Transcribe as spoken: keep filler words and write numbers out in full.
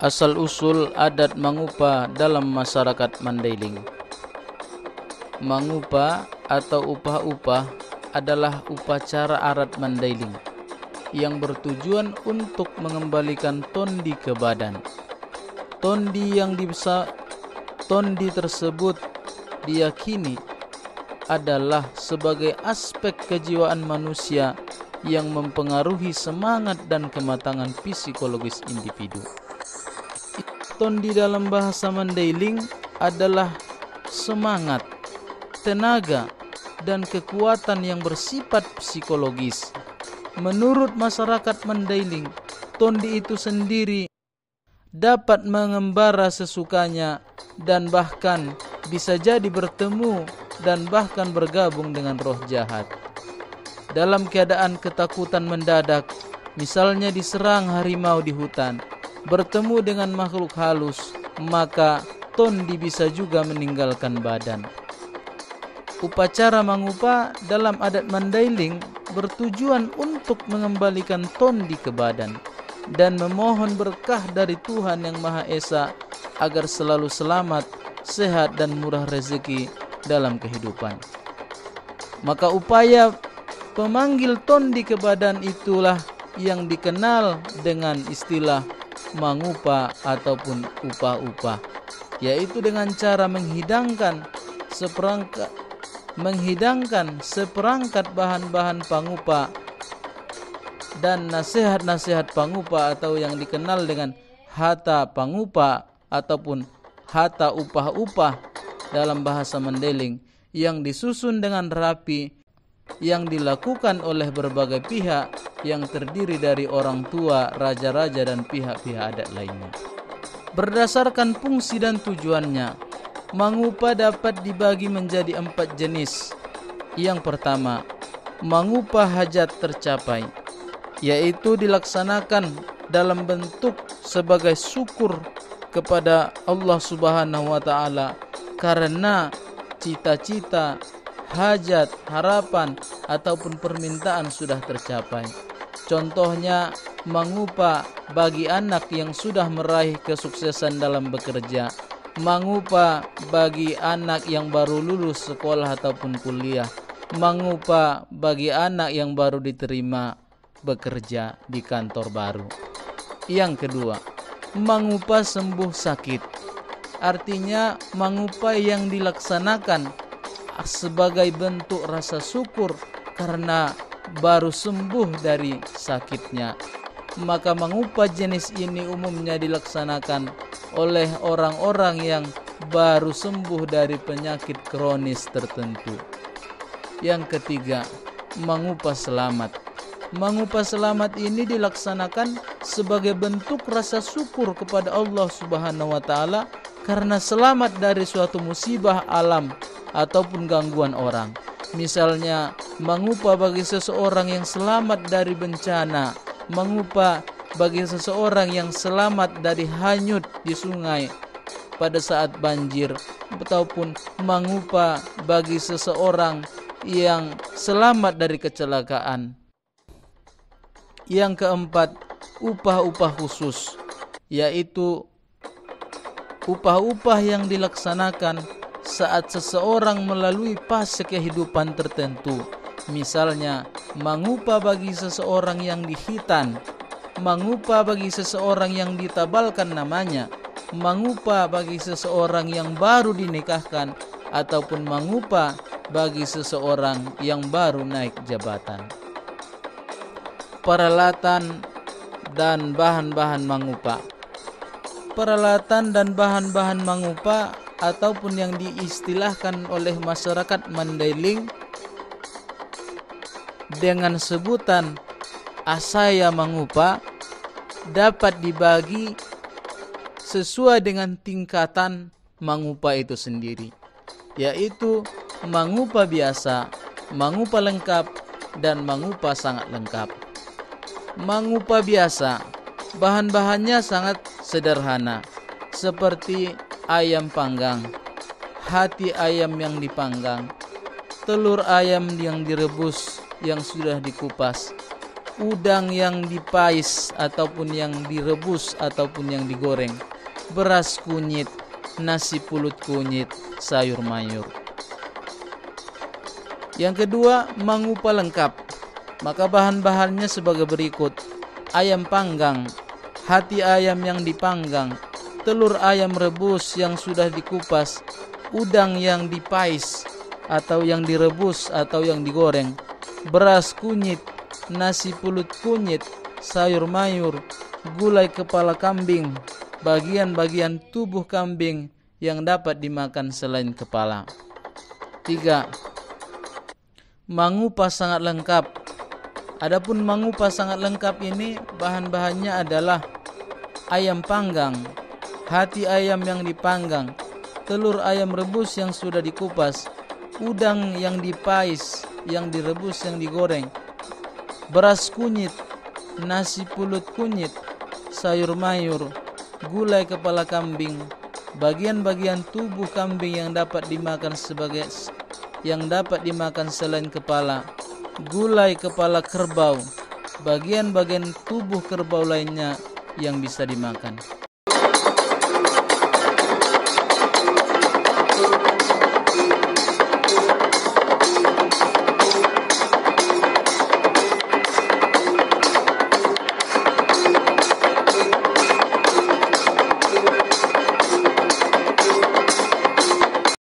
Asal-usul adat mangupa dalam masyarakat Mandailing. Mangupa atau upah-upah adalah upacara adat Mandailing yang bertujuan untuk mengembalikan tondi ke badan. Tondi yang dibesa, tondi tersebut diyakini adalah sebagai aspek kejiwaan manusia yang mempengaruhi semangat dan kematangan psikologis individu. Tondi dalam bahasa Mandailing adalah semangat, tenaga, dan kekuatan yang bersifat psikologis. Menurut masyarakat Mandailing, tondi itu sendiri dapat mengembara sesukanya dan bahkan bisa jadi bertemu dan bahkan bergabung dengan roh jahat. Dalam keadaan ketakutan mendadak, misalnya diserang harimau di hutan, bertemu dengan makhluk halus, maka tondi bisa juga meninggalkan badan. Upacara mangupa dalam adat Mandailing bertujuan untuk mengembalikan tondi ke badan dan memohon berkah dari Tuhan Yang Maha Esa agar selalu selamat, sehat, dan murah rezeki dalam kehidupan. Maka upaya pemanggil tondi ke badan itulah yang dikenal dengan istilah mangupa ataupun upah-upah, yaitu dengan cara menghidangkan seperangkat menghidangkan seperangkat bahan-bahan pangupa dan nasihat-nasihat pangupa atau yang dikenal dengan hata pangupa ataupun hata upah-upah dalam bahasa Mandailing yang disusun dengan rapi, yang dilakukan oleh berbagai pihak yang terdiri dari orang tua, raja-raja, dan pihak-pihak adat lainnya. Berdasarkan fungsi dan tujuannya, mangupa dapat dibagi menjadi empat jenis. Yang pertama, mangupa hajat tercapai, yaitu dilaksanakan dalam bentuk sebagai syukur kepada Allah Subhanahu wa Ta'ala karena cita-cita, hajat, harapan, ataupun permintaan sudah tercapai. Contohnya, mangupa bagi anak yang sudah meraih kesuksesan dalam bekerja, mangupa bagi anak yang baru lulus sekolah ataupun kuliah, mangupa bagi anak yang baru diterima bekerja di kantor baru. Yang kedua, mangupa sembuh sakit, artinya mangupa yang dilaksanakan sebagai bentuk rasa syukur karena baru sembuh dari sakitnya. Maka mangupa jenis ini umumnya dilaksanakan oleh orang-orang yang baru sembuh dari penyakit kronis tertentu. Yang ketiga, mangupa selamat. Mangupa selamat ini dilaksanakan sebagai bentuk rasa syukur kepada Allah Subhanahu wa Ta'ala karena selamat dari suatu musibah alam ataupun gangguan orang. Misalnya, mangupa bagi seseorang yang selamat dari bencana, mangupa bagi seseorang yang selamat dari hanyut di sungai pada saat banjir, ataupun mangupa bagi seseorang yang selamat dari kecelakaan. Yang keempat, upah-upah khusus, yaitu upah-upah yang dilaksanakan saat seseorang melalui fase kehidupan tertentu. Misalnya, mangupa bagi seseorang yang dihitan, mangupa bagi seseorang yang ditabalkan namanya, mangupa bagi seseorang yang baru dinikahkan, ataupun mangupa bagi seseorang yang baru naik jabatan. Peralatan dan bahan-bahan mangupa. Peralatan dan bahan-bahan mangupa ataupun yang diistilahkan oleh masyarakat Mandailing dengan sebutan asaya mangupa dapat dibagi sesuai dengan tingkatan mangupa itu sendiri, yaitu mangupa biasa, mangupa lengkap, dan mangupa sangat lengkap. Mangupa biasa, bahan-bahannya sangat sederhana, seperti ayam panggang, hati ayam yang dipanggang, telur ayam yang direbus yang sudah dikupas, udang yang dipais ataupun yang direbus ataupun yang digoreng, beras kunyit, nasi pulut kunyit, sayur mayur. Yang kedua, mangupa lengkap. Maka bahan-bahannya sebagai berikut: ayam panggang, hati ayam yang dipanggang, telur ayam rebus yang sudah dikupas, udang yang dipais atau yang direbus atau yang digoreng, beras kunyit, nasi pulut kunyit, sayur mayur, gulai kepala kambing, bagian-bagian tubuh kambing yang dapat dimakan selain kepala. Tiga, mangupa sangat lengkap. Adapun mangupa sangat lengkap ini bahan-bahannya adalah ayam panggang, hati ayam yang dipanggang, telur ayam rebus yang sudah dikupas, udang yang dipais, yang direbus, yang digoreng, beras kunyit, nasi pulut kunyit, sayur mayur, gulai kepala kambing, bagian-bagian tubuh kambing yang dapat dimakan sebagai yang dapat dimakan selain kepala, gulai kepala kerbau, bagian-bagian tubuh kerbau lainnya yang bisa dimakan.